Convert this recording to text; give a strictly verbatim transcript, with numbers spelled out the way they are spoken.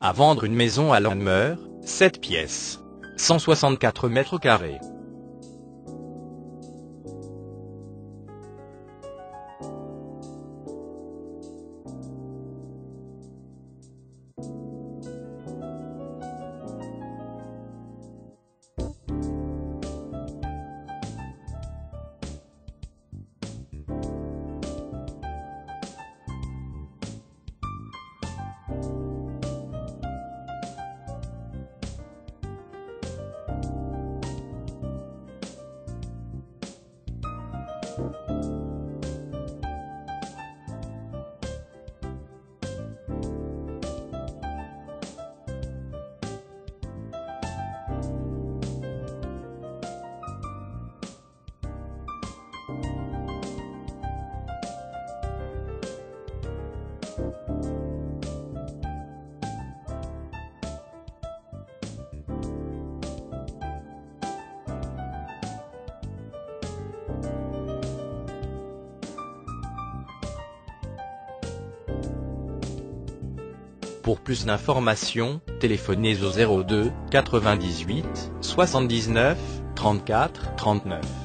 À vendre une maison à LANMEUR, sept pièces, cent soixante-quatre mètres carrés. Pour plus d'informations, téléphonez au zéro deux quatre-vingt-dix-huit soixante-dix-neuf trente-quatre trente-neuf.